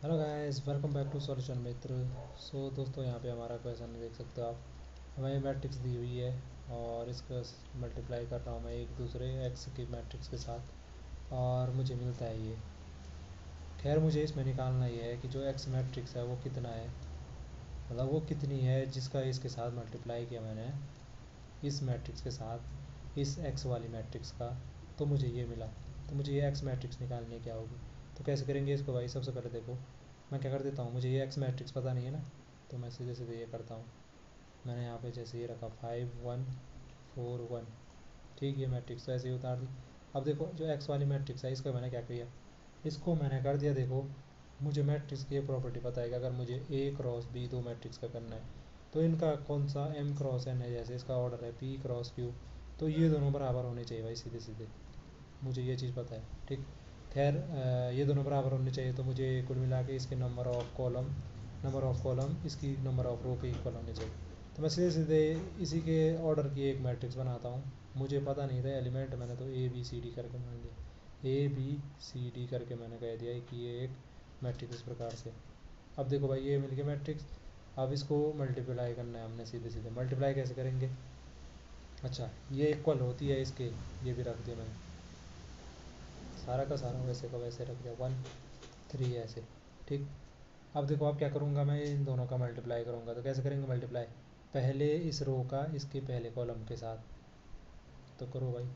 Hello guys, welcome back to solution मित्र। दोस्तों, यहाँ पे हमारा क्वेश्चन देख सकते हो आप। हमें मैट्रिक्स दी हुई है और इसका मल्टीप्लाई कर रहा हूँ मैं एक दूसरे एक्स की मैट्रिक्स के साथ और मुझे मिलता है ये। खैर, मुझे इसमें निकालना ये है कि जो एक्स मैट्रिक्स है वो कितना है, मतलब वो कितनी है जिसका इसके साथ मल्टीप्लाई किया मैंने इस मैट्रिक्स के साथ, इस एक्स वाली मैट्रिक्स का, तो मुझे ये मिला। तो मुझे ये एक्स मैट्रिक्स निकालनी क्या होगी। तो कैसे करेंगे इसको भाई। सबसे पहले देखो, मैं क्या कर देता हूँ, मुझे ये एक्स मैट्रिक्स पता नहीं है ना, तो मैं सीधे सीधे ये करता हूँ। मैंने यहाँ पे जैसे ये रखा 5 1 4 1, ठीक, ये मैट्रिक्स तो ऐसे ही उतार दी। अब देखो, जो एक्स वाली मैट्रिक्स है इसका मैंने क्या किया, इसको मैंने कर दिया। देखो, मुझे मैट्रिक्स की ये प्रॉपर्टी पता है कि अगर मुझे ए क्रॉस बी दो मैट्रिक्स का करना है तो इनका कौन सा एम क्रॉस एन है, जैसे इसका ऑर्डर है पी क्रॉस क्यू, तो ये दोनों बराबर होने चाहिए भाई, सीधे सीधे मुझे ये चीज़ पता है, ठीक। खैर, ये दोनों बराबर होने चाहिए, तो मुझे कुल मिला के इसके नंबर ऑफ़ कॉलम इसकी नंबर ऑफ़ रो के इक्वल होने चाहिए। तो मैं सीधे सीधे इसी के ऑर्डर की एक मैट्रिक्स बनाता हूँ। मुझे पता नहीं था एलिमेंट, मैंने तो ए बी सी डी करके मान दिया, ए बी सी डी करके मैंने कह दिया कि ये एक मैट्रिक्स इस प्रकार से। अब देखो भाई, ये मिल गया मैट्रिक्स। अब इसको मल्टीप्लाई करना है हमने, सीधे सीधे मल्टीप्लाई कैसे करेंगे। अच्छा, ये इक्वल होती है इसके, ये भी रख दिया मैंने, सारा का सारा वैसे का वैसे रख दिया 1 3 ऐसे, ठीक। अब देखो, अब क्या करूँगा, मैं इन दोनों का मल्टीप्लाई करूँगा। तो कैसे करेंगे मल्टीप्लाई, पहले इस रो का इसके पहले कॉलम के साथ, तो करो भाई।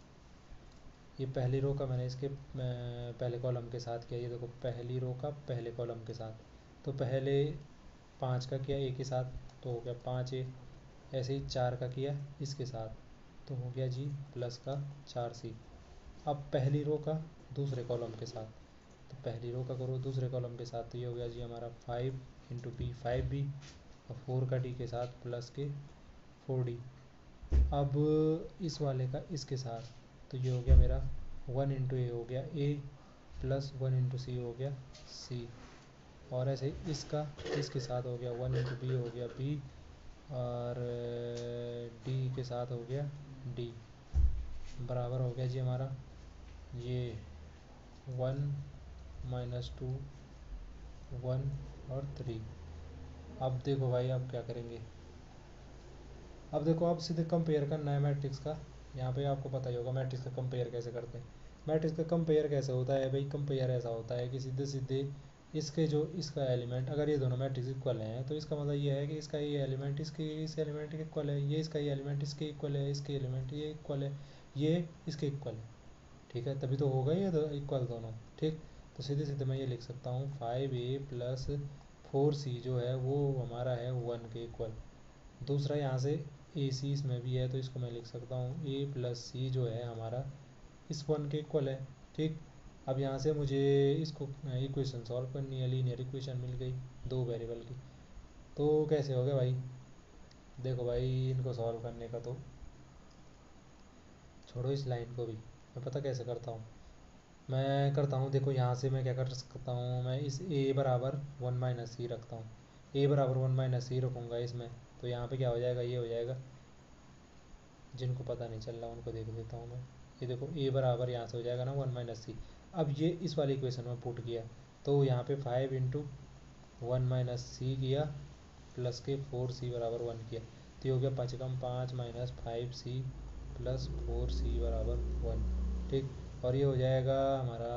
ये पहली रो का मैंने इसके पहले कॉलम के साथ किया, ये देखो पहली रो का पहले कॉलम के साथ। तो पहले 5 का किया ए के साथ, तो हो गया 5 ए। ऐसे ही 4 का किया इसके साथ, तो हो गया जी प्लस का 4 सी। अब पहली रो का दूसरे कॉलम के साथ, तो पहली रो का करो दूसरे कॉलम के साथ, तो ये हो गया जी हमारा 5 × बी 5 बी, और 4 का डी के साथ प्लस के 4 डी। अब इस वाले का इसके साथ, तो ये हो गया मेरा 1 × ए हो गया ए, प्लस 1 × सी हो गया सी। और ऐसे इसका इसके साथ हो गया 1 × बी हो गया बी, और डी के साथ हो गया डी, बराबर हो गया जी हमारा ये 1 - 2 1 और 3। अब देखो भाई, अब क्या करेंगे। अब देखो, अब सीधे कंपेयर करना है मैट्रिक्स का। यहाँ पे आपको पता ही होगा मैट्रिक्स का कंपेयर कैसे करते हैं। मैट्रिक्स का कंपेयर कैसे होता है भाई, कंपेयर ऐसा होता है कि सीधे सीधे इसके जो इसका एलिमेंट, अगर ये दोनों मैट्रिक्स इक्वल हैं तो इसका मतलब ये है कि इसका ये एलिमेंट इसके इस एलिमेंट के इक्वल है, ये इसका ये एलिमेंट इसके इक्वल है, इसके एलिमेंट ये इक्वल है, ये इसके इक्वल है, ठीक है। तभी तो होगा ये इक्वल दोनों, ठीक। तो सीधे सीधे मैं ये लिख सकता हूँ 5a + 4c जो है वो हमारा है 1 के इक्वल। दूसरा यहाँ से ए सी इसमें भी है, तो इसको मैं लिख सकता हूँ a + c जो है हमारा इस 1 के इक्वल है, ठीक। अब यहाँ से मुझे इसको इक्वेशन सॉल्व करनी है, लीनियर इक्वेशन मिल गई दो वेरिएबल की। तो कैसे हो गया भाई, देखो भाई, इनको सॉल्व करने का तो छोड़ो, इस लाइन को भी मैं पता कैसे करता हूँ। मैं करता हूँ, देखो यहाँ से मैं क्या कर सकता हूँ, मैं इस a बराबर 1 - सी रखता हूँ। a बराबर 1 - सी रखूँगा इसमें, तो यहाँ पे क्या हो जाएगा, ये हो जाएगा। जिनको पता नहीं चल रहा उनको देख देता हूँ मैं। ये देखो, a बराबर यहाँ से हो जाएगा ना 1 - सी। अब ये इस वाली इक्वेशन में पुट किया, तो यहाँ पे 5 × 1 - सी किया, प्लस के 4c बराबर 1 किया, तो ये हो गया 5 × 5 - 5c प्लस 4c बराबर 1, ठीक। और ये हो जाएगा हमारा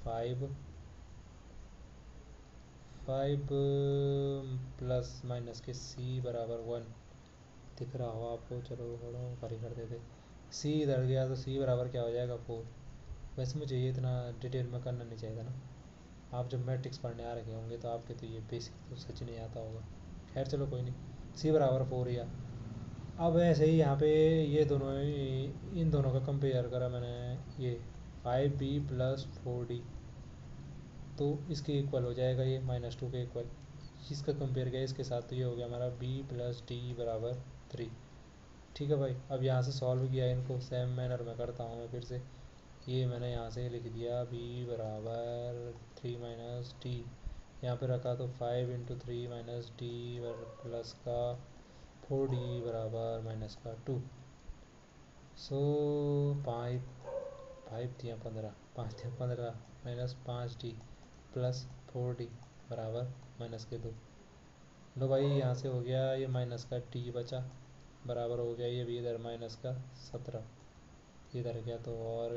5 प्लस माइनस के c बराबर 1, दिख रहा हो आपको, चलो थोड़ा ऊपर कर देते। c इधर गया तो c बराबर क्या हो जाएगा 4। वैसे मुझे ये इतना डिटेल में करना नहीं चाहिए था ना, आप जब मैट्रिक्स पढ़ने आ रखे होंगे तो आपके तो ये बेसिक तो सच नहीं आता होगा। खैर चलो कोई नहीं, c बराबर 4 या। अब ऐसे ही यहाँ पे ये दोनों इन दोनों का कंपेयर करा मैंने, ये 5b + 4d, तो इसके इक्वल हो जाएगा ये -2 के इक्वल। इसका कंपेयर किया इसके साथ, तो ये हो गया हमारा b + d बराबर 3, ठीक है भाई। अब यहाँ से सॉल्व किया, इनको सेम मैनर में करता हूँ मैं फिर से। ये मैंने यहाँ से लिख दिया b बराबर 3 - d, यहाँ पे रखा तो 5 × 3 - d प्लस का 4d बराबर -2। सो 5 5 × 15 5 × 15 -5d प्लस 4d, बराबर -2। लो भाई यहाँ से हो गया ये -t बचा, बराबर हो गया ये भी इधर -17 इधर गया। तो और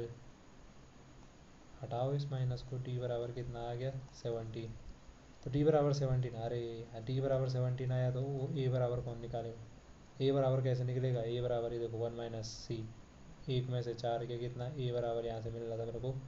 हटाओ इस माइनस को, t बराबर कितना आ गया 17। तो t बराबर 17, अरे t बराबर 17 आया तो वो a बराबर कौन निकालेगा, a बराबर कैसे निकलेगा, a बराबर ये देखो 1 - c, एक में से 4 के कितना, a बराबर यहाँ से मिल रहा था मेरे को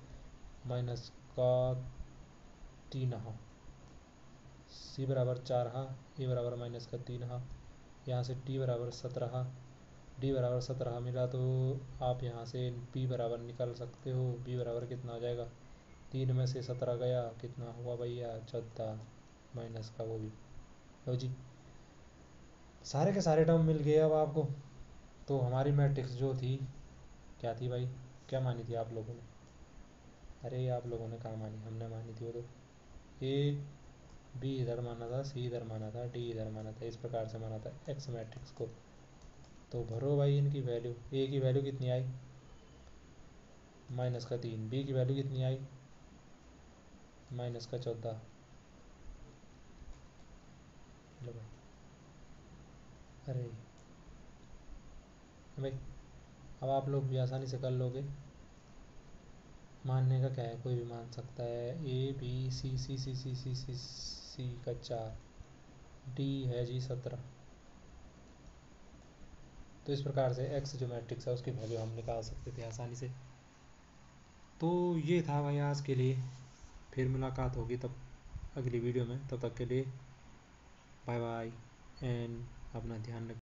-3, c बराबर 4, a बराबर -3, यहाँ से t बराबर 17, d बराबर 17 मिला। तो आप यहाँ से b बराबर निकाल सकते हो, b बराबर कितना हो जाएगा, 3 में से 17 गया, कितना हुआ भैया 14, माइनस का वो भी। लो जी, सारे के सारे टर्म मिल गए अब आपको। तो हमारी मैट्रिक्स जो थी क्या थी भाई, क्या मानी थी आप लोगों ने, अरे आप लोगों ने कहाँ मानी, हमने मानी थी वो तो। ए बी इधर माना था, सी इधर माना था, डी इधर माना था, इस प्रकार से माना था एक्स मैट्रिक्स को। तो भरो भाई इनकी वैल्यू, ए की वैल्यू कितनी आई -3, बी की वैल्यू कितनी आई -14। लो भाई, अरे भाई अब आप लोग भी आसानी से कर लोगे, मानने का क्या है, कोई भी मान सकता है। ए बी सी सी सी सी सी सी सी का 4, डी है जी 17। तो इस प्रकार से एक्स जो मैट्रिक्स है उसकी वैल्यू हम निकाल सकते थे आसानी से। तो ये था भाई आज के लिए, फिर मुलाकात होगी तब अगली वीडियो में, तब तक के लिए बाय बाय एंड अपना ध्यान रखें।